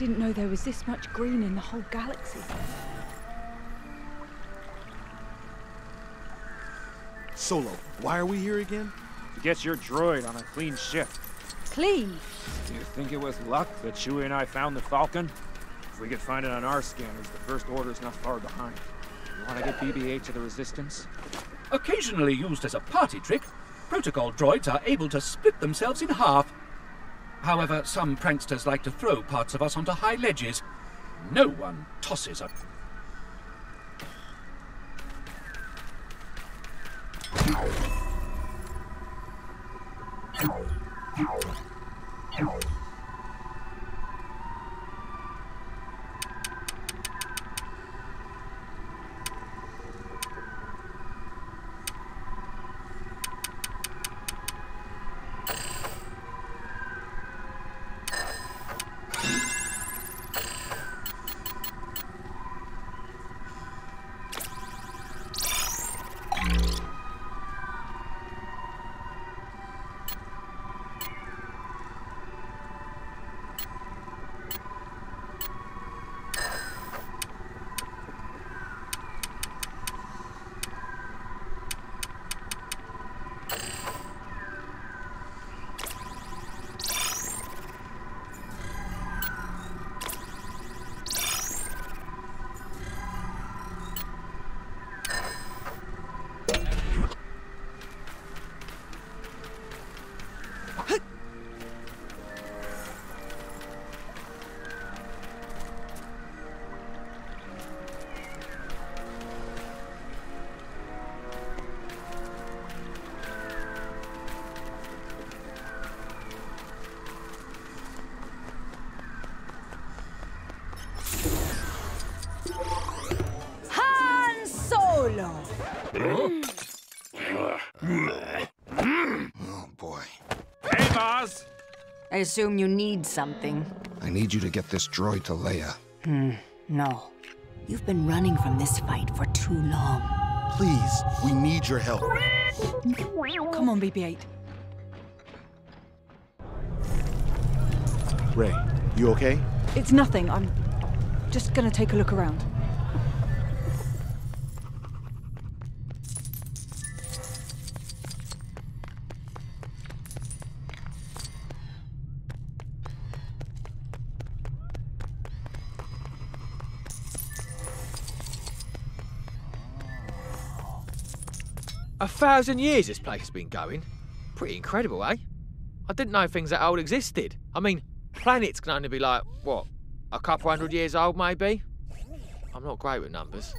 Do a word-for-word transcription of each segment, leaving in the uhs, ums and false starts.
didn't know there was this much green in the whole galaxy. Solo, why are we here again? To get your droid on a clean ship. Clean? Do you think it was luck that Chewie and I found the Falcon? If we could find it on our scanners, the First Order's not far behind. You want to get B B eight to the Resistance? Occasionally used as a party trick, protocol droids are able to split themselves in half. However, some pranksters like to throw parts of us onto high ledges. No one tosses a... Han Solo! Oh, boy. Hey, Maz! I assume you need something. I need you to get this droid to Leia. Hmm, no. You've been running from this fight for too long. Please, we need your help. Come on, B B eight. Rey, you okay? It's nothing. I'm just gonna take a look around. A thousand years this place has been going. Pretty incredible, eh? I didn't know things that old existed. I mean, planets can only be like, what, a couple hundred years old, maybe? I'm not great with numbers.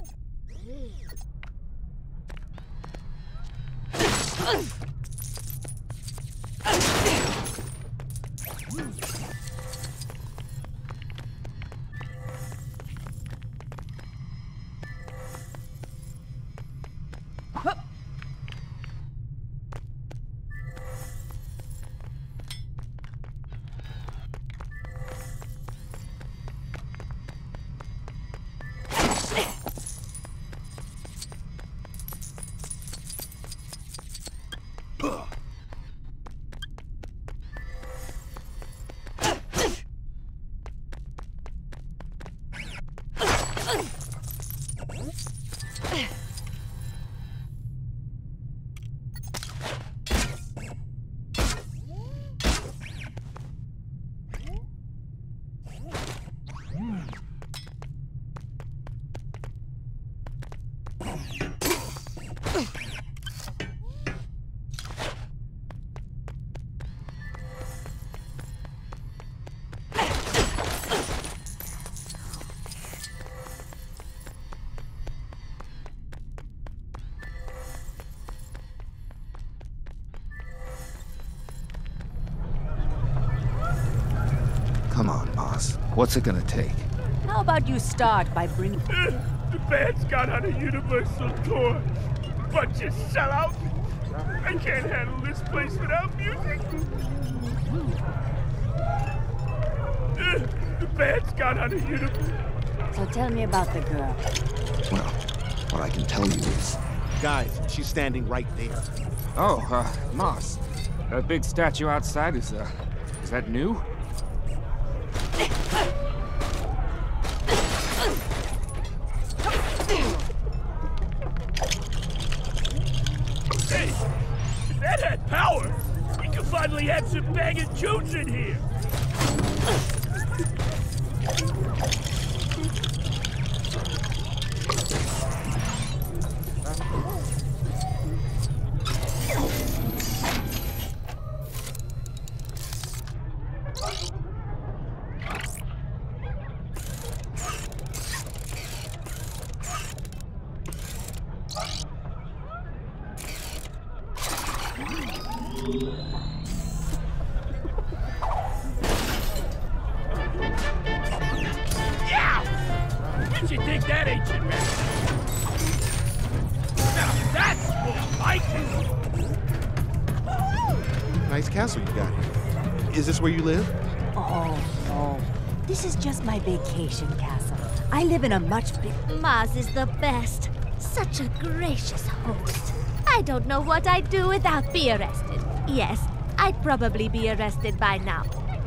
Come on, Maz. What's it gonna take? How about you start by bringing... The band's got on a Universal tour. Bunch of sellouts. I can't handle this place without music. The band's got on a Universal... So tell me about the girl. Well, what I can tell you is... Guys, she's standing right there. Oh, uh, Maz. That big statue outside is, uh, is that new? banging tunes in here. Did you dig that ancient man? Now that's more like it. Nice castle you got here. Is this where you live? Oh, no. This is just my vacation castle. I live in a much big... Maz is the best. Such a gracious host. I don't know what I'd do without being arrested. Yes, I'd probably be arrested by now.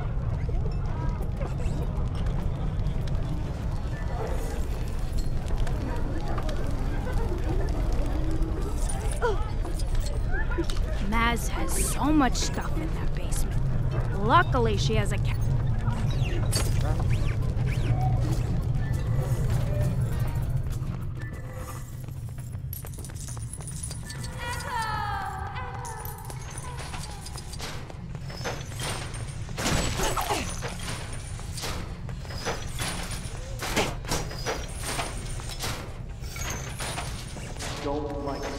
Maz has so much stuff in that basement. Luckily, she has a cat. Don't like it.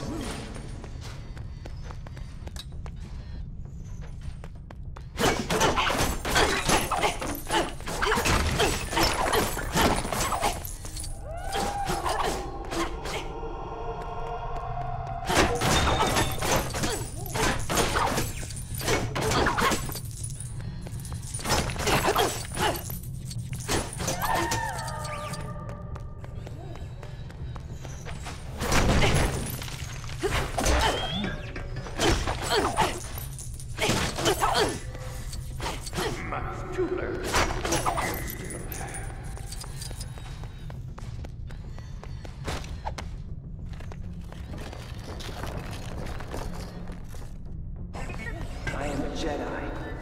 I am a Jedi.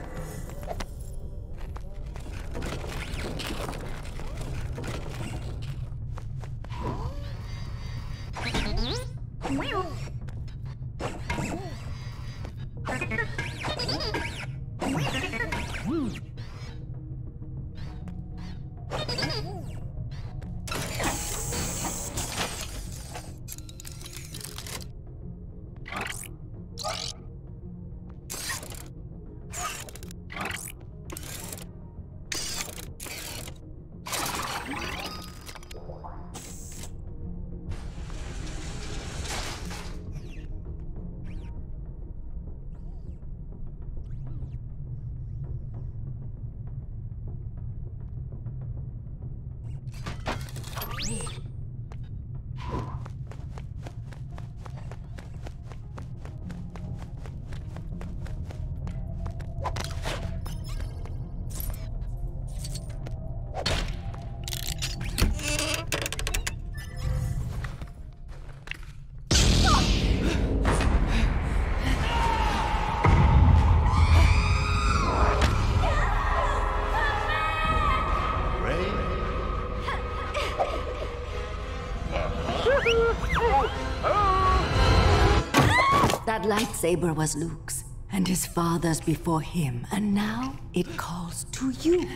That lightsaber was Luke's, and his father's before him, and now it calls to you.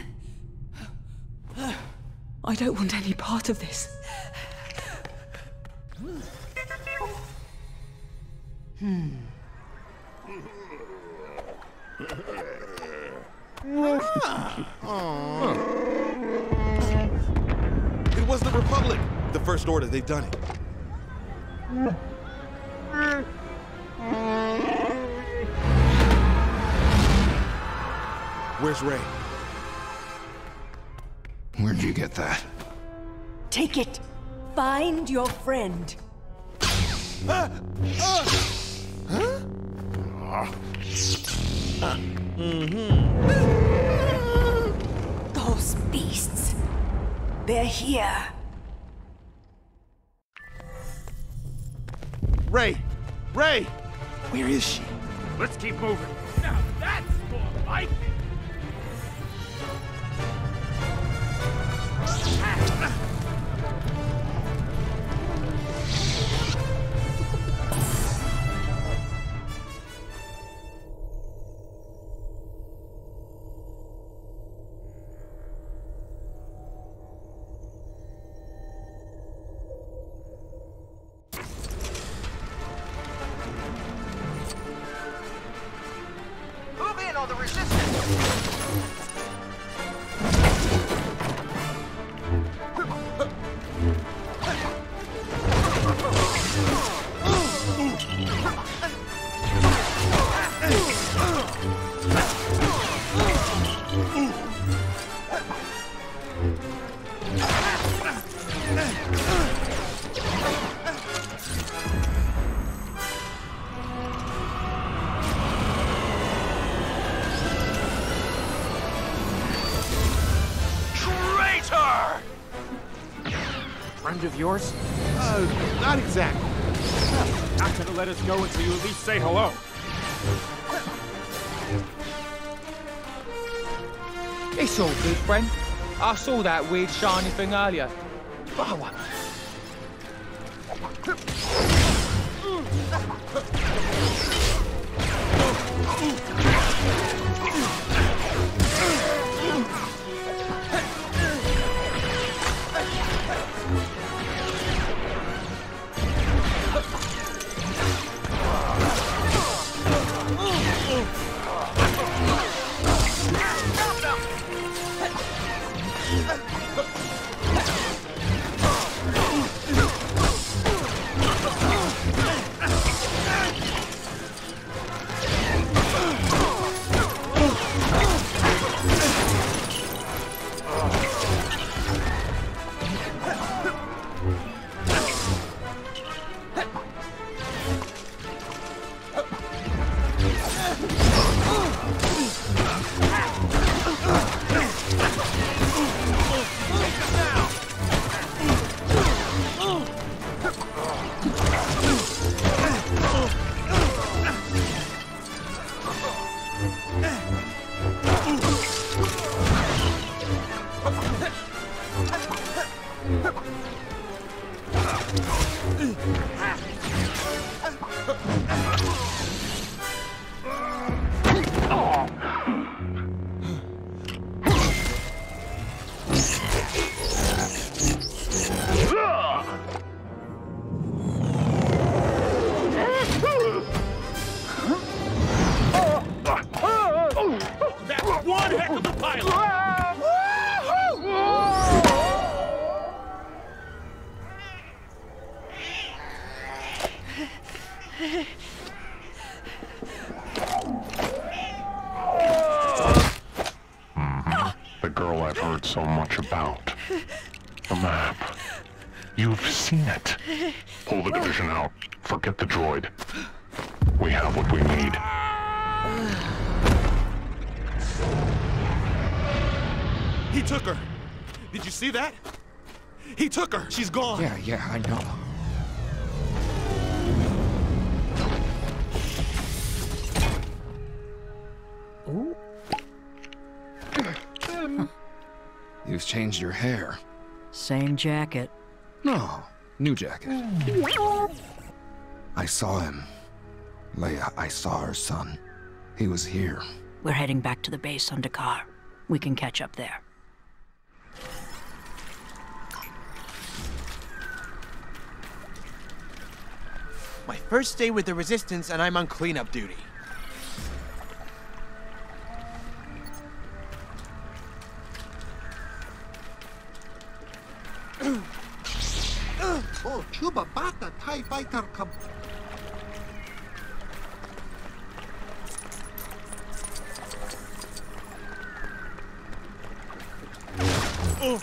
I don't want any part of this. Hmm. It was the Republic. The First Order, they've done it. Where's Rey? Where'd you get that? Take it. Find your friend. Ah! Ah! Huh? Uh, mm-hmm. Those beasts. They're here. Rey! Rey! Where is she? Let's keep moving. Now that's more Fight! Move in on the resistance! Traitor! Friend of yours? Uh, not exactly. Not gonna let us go until you at least say hello. It's all good, friend. I saw that weird shiny thing earlier. But I won't. That's one heck of a pilot! The girl I've heard so much about. The map. You've seen it. Pull the division out. Forget the droid. We have what we need. He took her. Did you see that? He took her. She's gone. Yeah, yeah, I know. You've changed your hair. Same jacket. No, new jacket. I saw him. Leia, I saw her son. He was here. We're heading back to the base on Dakar. We can catch up there. My first day with the Resistance, and I'm on cleanup duty. Oh, Chuba Bata TIE Fighter come. Oh.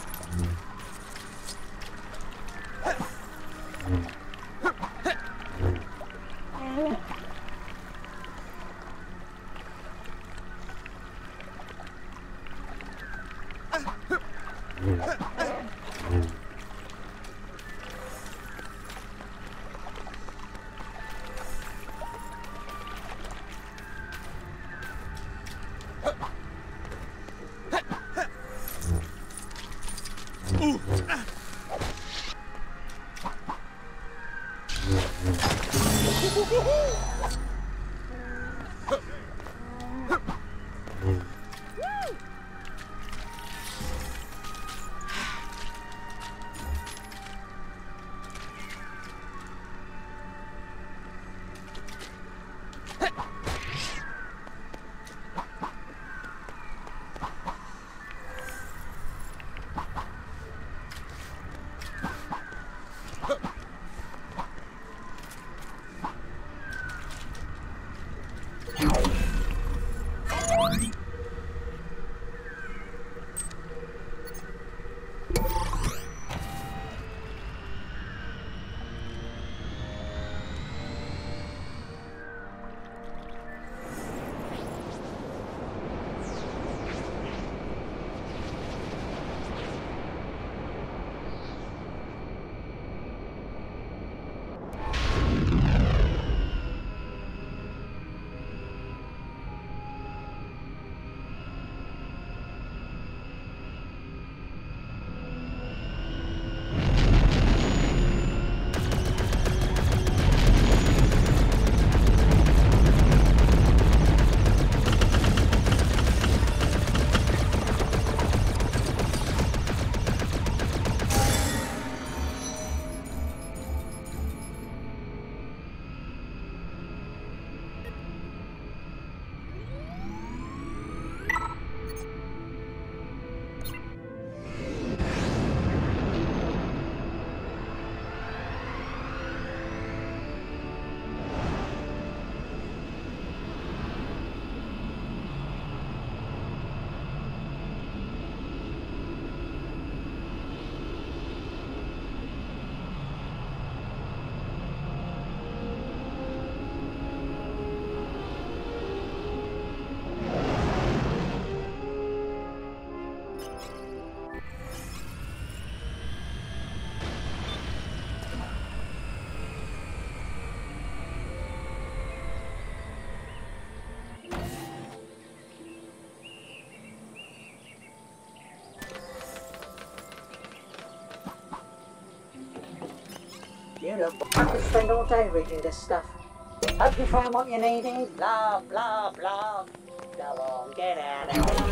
You look, I could spend all day reading this stuff. Hope you found what you needed. Blah, blah, blah. Go on, get out of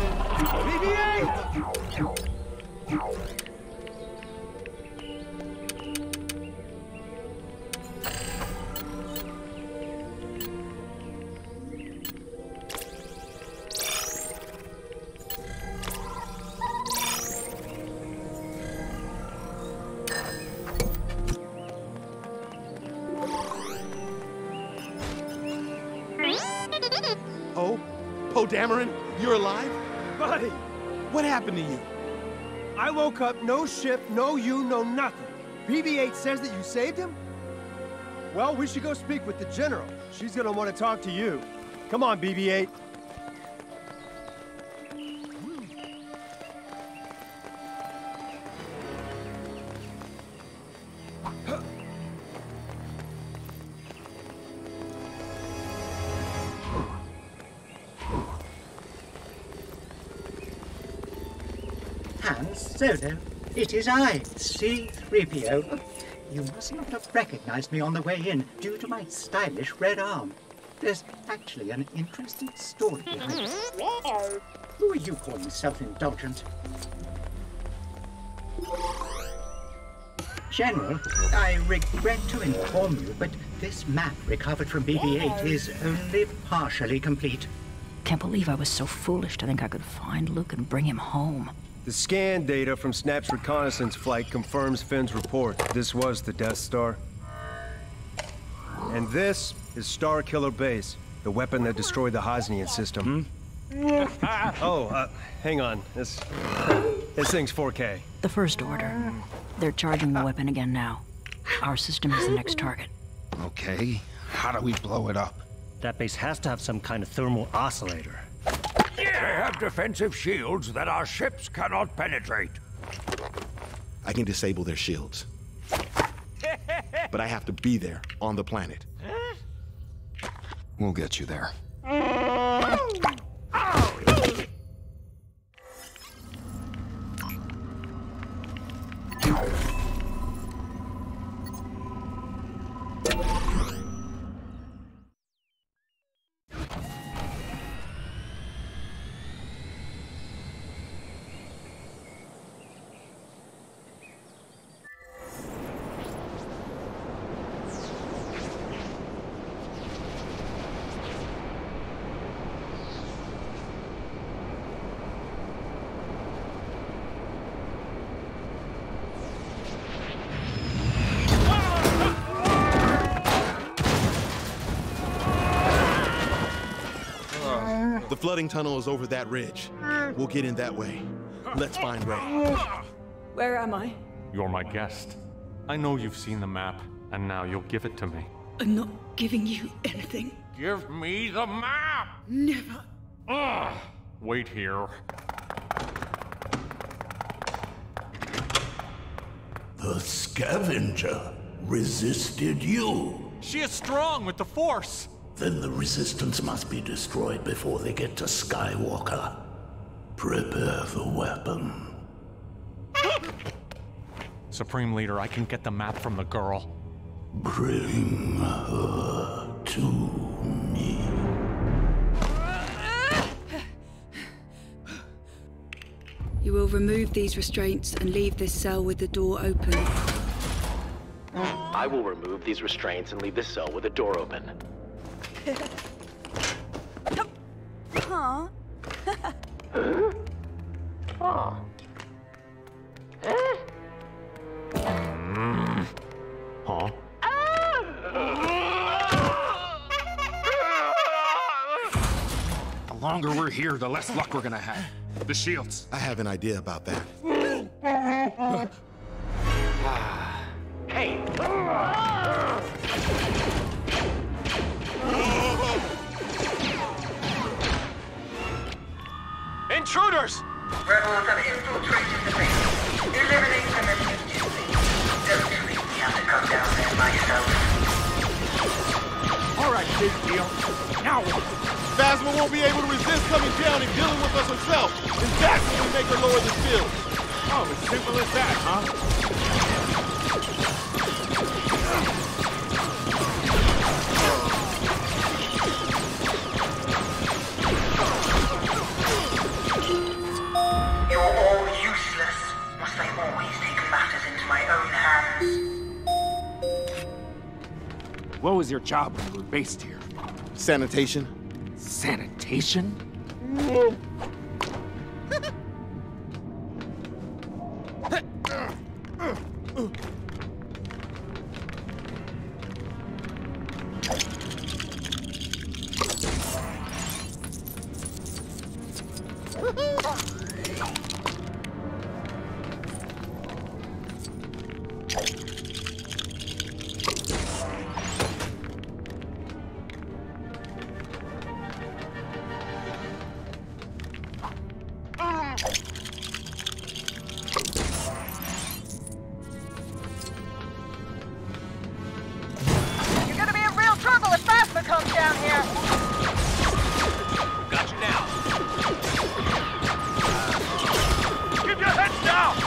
here. B B eight! Poe? Poe Dameron? You're alive? Buddy! What happened to you? I woke up, no ship, no you, no nothing. B B eight says that you saved him? Well, we should go speak with the General. She's gonna want to talk to you. Come on, B B eight. Hans Solo, it is I, C three P O. You must not have recognized me on the way in due to my stylish red arm. There's actually an interesting story behind it. Who are you calling self-indulgent? General, I regret to inform you, but this map recovered from B B eight is only partially complete. Can't believe I was so foolish to think I could find Luke and bring him home. The scan data from Snap's reconnaissance flight confirms Finn's report. This was the Death Star. And this is Star Killer Base, the weapon that destroyed the Hosnian system. Hmm? oh, uh, hang on. This, this thing's four K. The First Order. They're charging the weapon again now. Our system is the next target. Okay, how do we blow it up? That base has to have some kind of thermal oscillator. They have defensive shields that our ships cannot penetrate. I can disable their shields. But I have to be there, on the planet. We'll get you there. The flooding tunnel is over that ridge. We'll get in that way. Let's find Ray. Where am I? You're my guest. I know you've seen the map, and now you'll give it to me. I'm not giving you anything. Give me the map! Never. Ugh. Wait here. The scavenger resisted you. She is strong with the Force. Then the Resistance must be destroyed before they get to Skywalker. Prepare the weapon. Supreme Leader, I can get the map from the girl. Bring her to me. You will remove these restraints and leave this cell with the door open. I will remove these restraints and leave this cell with the door open. Huh? Huh? Oh. Eh? Mm. Huh? The longer we're here, the less luck we're gonna have. The shields. I have an idea about that. Hey! Intruders! Rebels have infiltrated the base. Eliminate them immediately. Don't make me have to come down there myself. All right, big deal. Now what? Phasma won't be able to resist coming down and dealing with us herself. And that's when we make her lower the shield. Oh, as simple as that, huh? You're all useless. Must I always take matters into my own hands? What was your job when you were based here? Sanitation. Sanitation? You're gonna be in real trouble if Phasma comes down here. Got you now. Keep your heads down!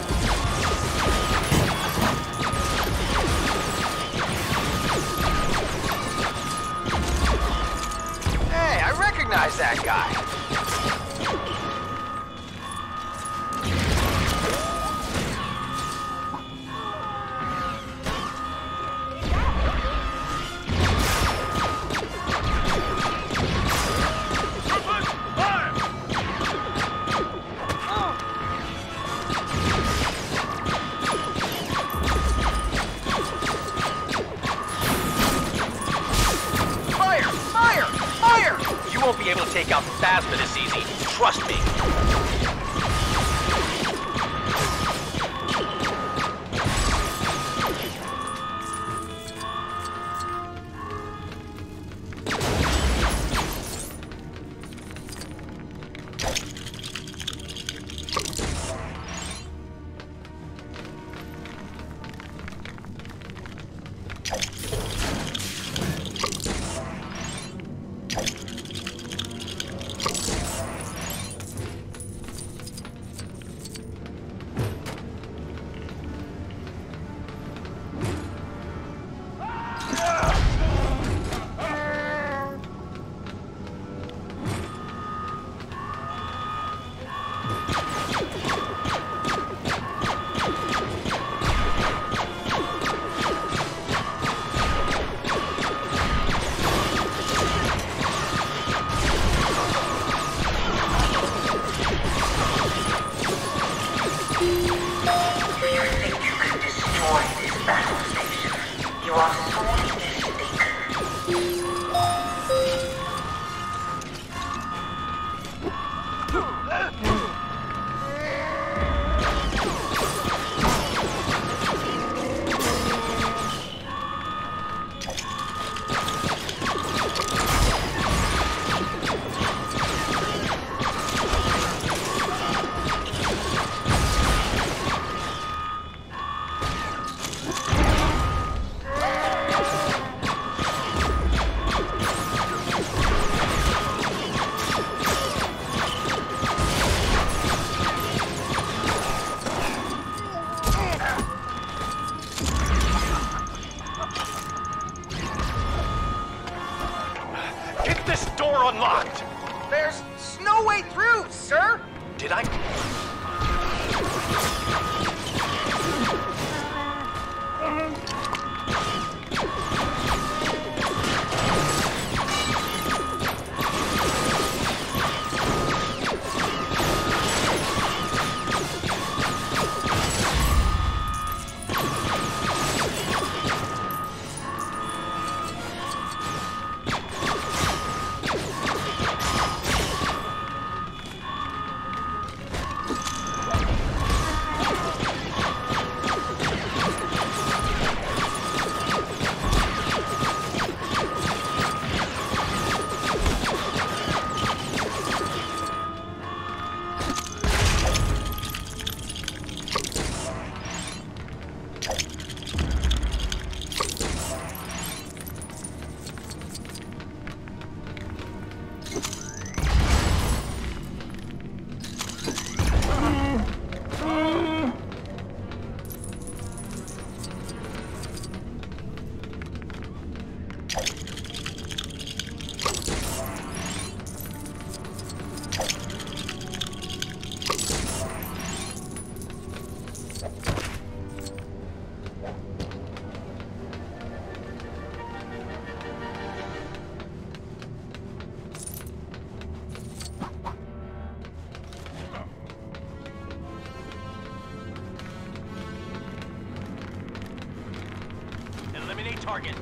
Hey, I recognize that guy. Fire! Fire! Fire! You won't be able to take out Phasma this easy. Trust me. you think you can destroy this battle station, you are sorely mistaken. Get this door unlocked! There's no way through, sir! Did I? Eliminate target.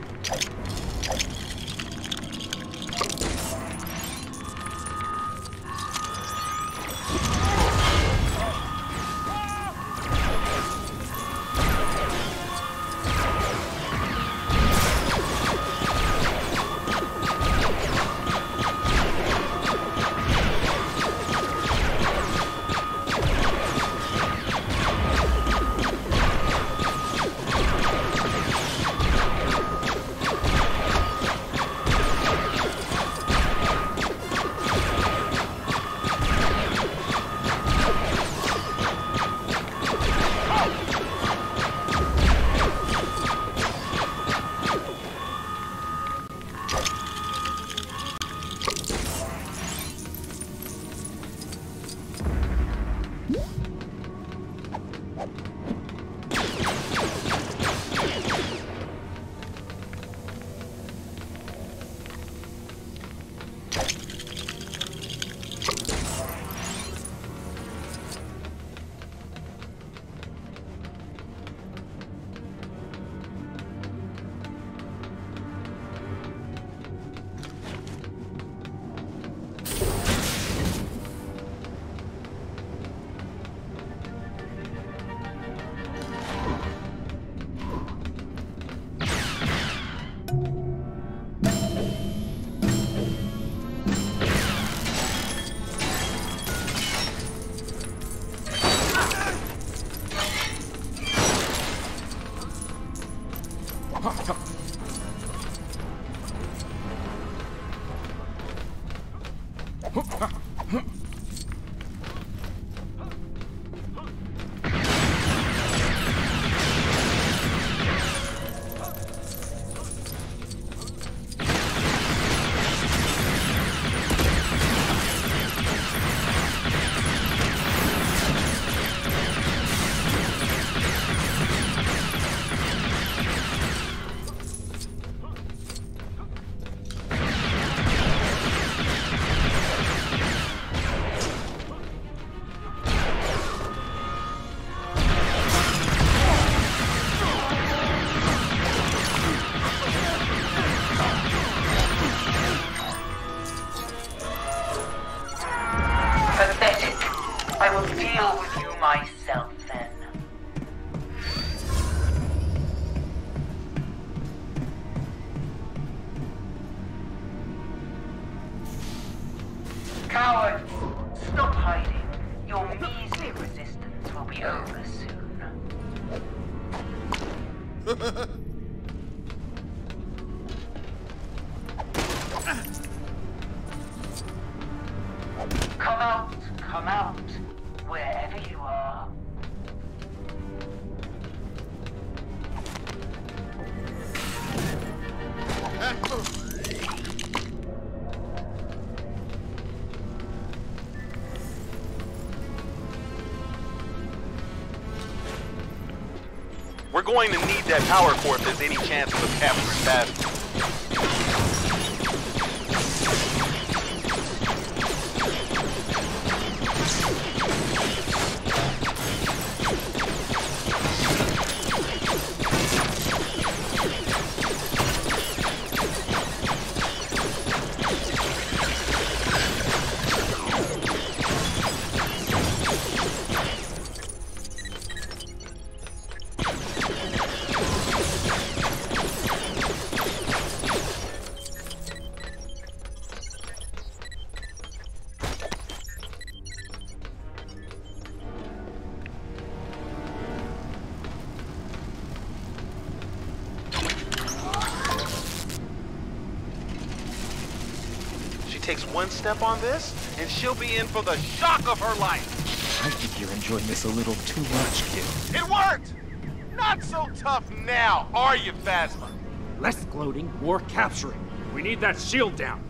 Come out, come out, wherever you are. We're going to need that power core if there's any chance of capturing Phasma. Takes one step on this, and she'll be in for the shock of her life. I think you're enjoying this a little too much, kid. It worked! Not so tough now, are you, Phasma? Less gloating, more capturing. We need that shield down.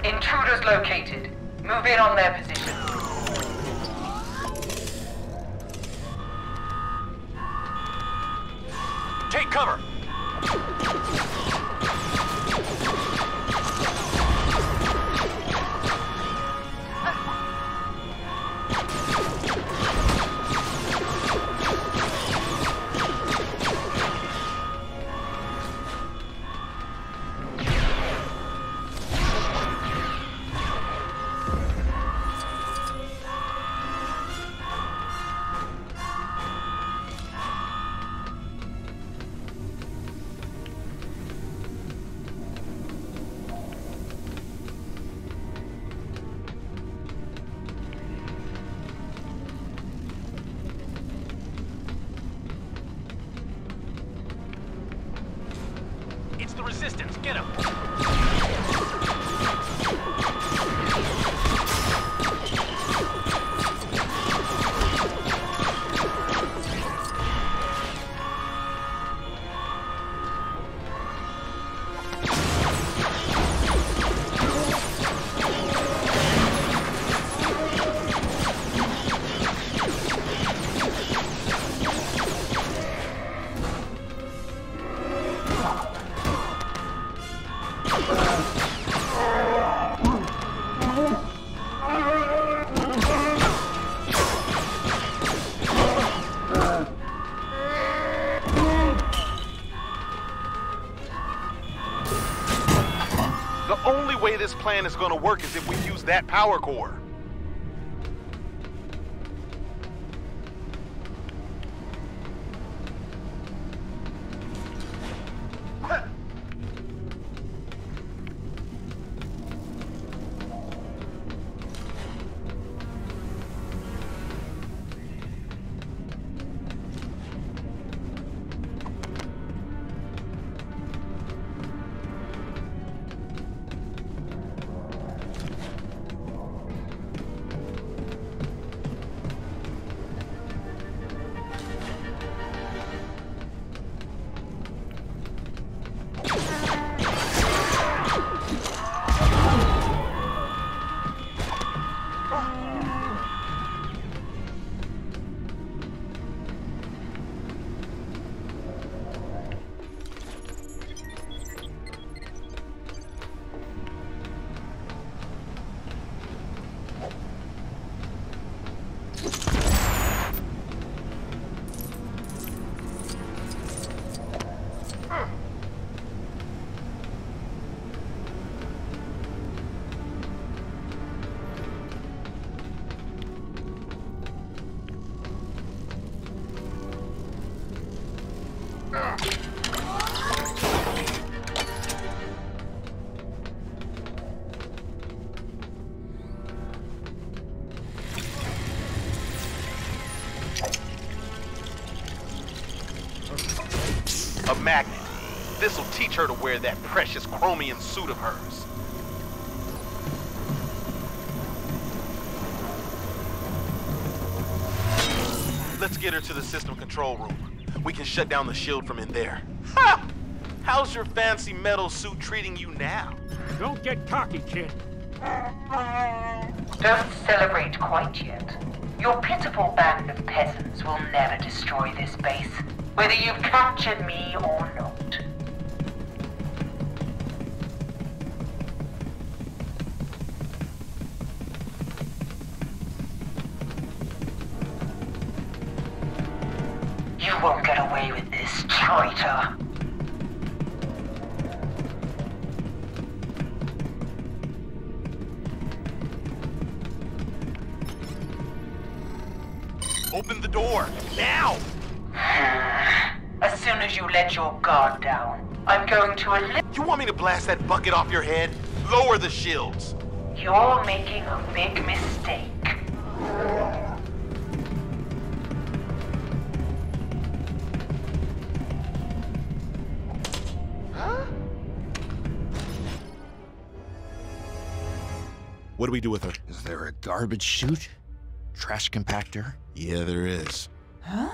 Intruders located. Move in on their position. Take cover! It's the Resistance. Get him! The only way this plan is gonna work is if we use that power core. A magnet. This'll teach her to wear that precious chromium suit of hers. Let's get her to the system control room. We can shut down the shield from in there. Ha! How's your fancy metal suit treating you now? Don't get cocky, kid. Don't celebrate quite yet. Your pitiful band of peasants will never destroy this base, whether you've captured me or not. You won't get away with this, traitor. Open the door, now! As soon as you let your guard down, I'm going to eliminate... You want me to blast that bucket off your head? Lower the shields. You're making a big mistake. What do we do with her? Is there a garbage chute? Trash compactor? Yeah, there is. Huh?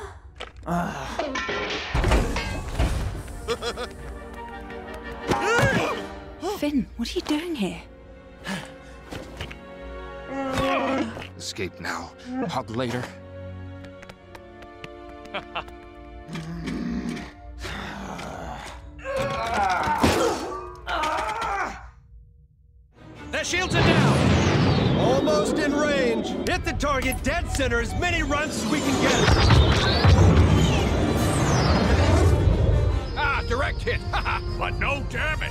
Finn, what are you doing here? Escape now. Hug later. The shields are down! Almost in range. Hit the target dead center as many runs as we can get. Ah, direct hit, but no damage.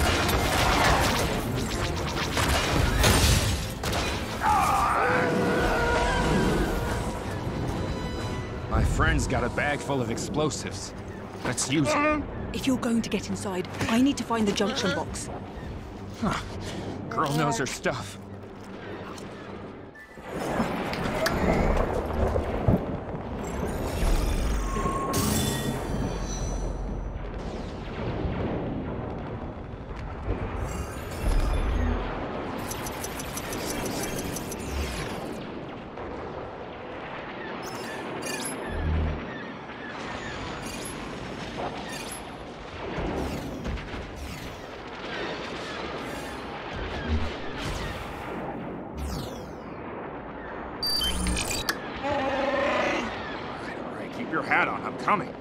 My friend's got a bag full of explosives. Let's use it. If you're going to get inside, I need to find the junction box. Huh. Girl knows her stuff. Keep your hat on, I'm coming.